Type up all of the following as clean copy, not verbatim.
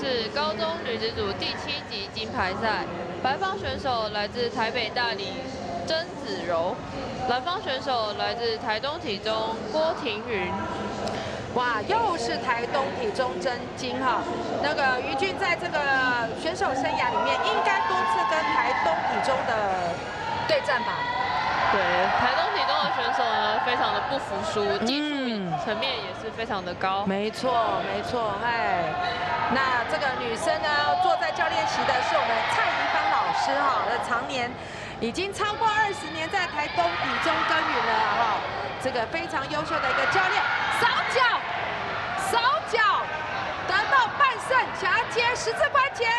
是高中女子组第7级金牌赛，白方选手来自台北大理曾子柔，蓝方选手来自台东体中郭庭云。 哇，又是台东体中争金哈！那个于俊在这个选手生涯里面，应该多次跟台东体中的对战吧？ 对，台东体中的选手呢，非常的不服输，技术层面也是非常的高。 没错，没错，哎，那这个女生呢，坐在教练席的是我们蔡宜芳老师哈，常年已经超过20年在台东体中耕耘了哈，这个非常优秀的一个教练。扫脚，扫脚，得到半胜，想要接十字关节，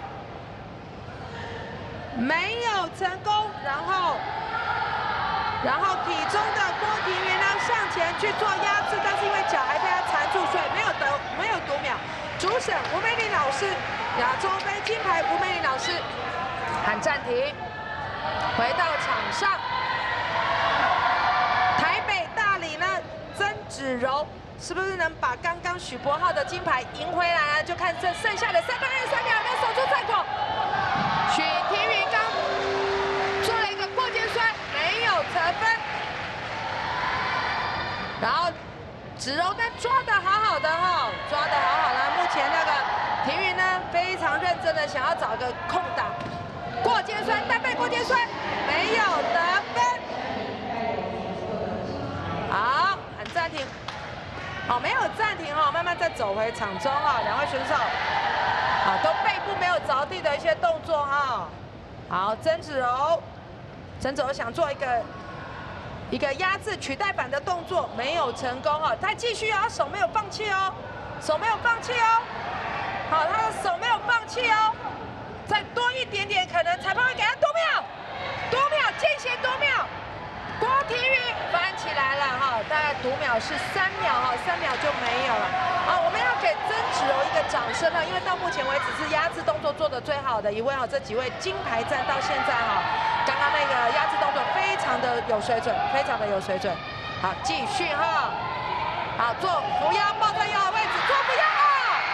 没有成功。然后体中的郭庭云呢上前去做压制，但是因为脚还被他缠住，所以没有读秒。主审吴美玲老师，亚洲杯金牌吴美玲老师喊暂停，回到场上。台北大理呢？曾芷柔是不是能把刚刚许博浩的金牌赢回来呢？就看这剩下的3分23秒能守住战果。许庭云刚做了一个过肩摔，没有得分。然后芷柔呢抓得好好的哈，抓得好好的。目前那个庭云呢非常认真的想要找个空档，过肩摔单背过肩摔没有得分。好。暂停，好，没有暂停哈，慢慢再走回场中哈，两位选手，啊，都背部没有着地的一些动作哈。好，曾芷柔想做一个压制取代板的动作，没有成功哈，他继续啊，手没有放弃哦，手没有放弃哦，好，他的手没有放弃哦，再多一点点，可能裁判会给他多秒，间歇多秒。郭庭云翻起来了哈，大概读秒是3秒哈，3秒就没有了。好，我们要给曾芷柔一个掌声了，因为到目前为止是压制动作做得最好的一位哈，这几位金牌战到现在哈，刚刚那个压制动作非常的有水准，非常的有水准。好，继续哈，好做扶腰，抱在腰的位置做扶腰哈。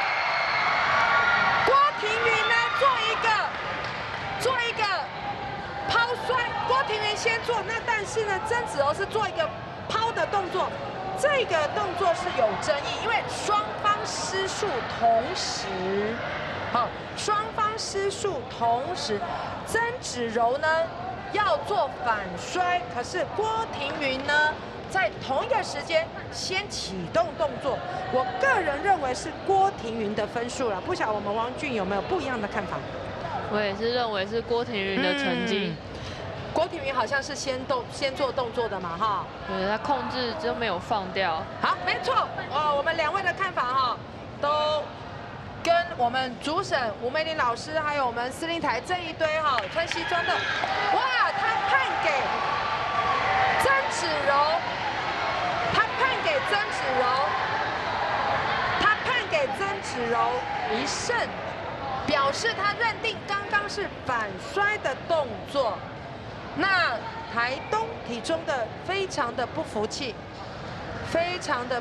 郭庭云呢做一个抛摔，郭庭云先做，那但是呢，曾芷柔是做一个抛的动作，这个动作是有争议，因为双方失速同时，好，双方失速同时，曾芷柔呢要做反摔，可是郭庭云呢在同一个时间先启动动作，我个人认为是郭庭云的分数了，不晓得我们王俊有没有不一样的看法？ 我也是认为是郭庭云的成绩。 郭庭云好像是先做动作的嘛，哈。 对，他控制就没有放掉。 好，没错。我们2位的看法哈，都跟我们主审吴美玲老师，还有我们司令台这一堆哈穿西装的，哇，他判给曾芷柔，1胜。表示他认定刚刚是反摔的动作，那台东体中的非常的不服气，非常的。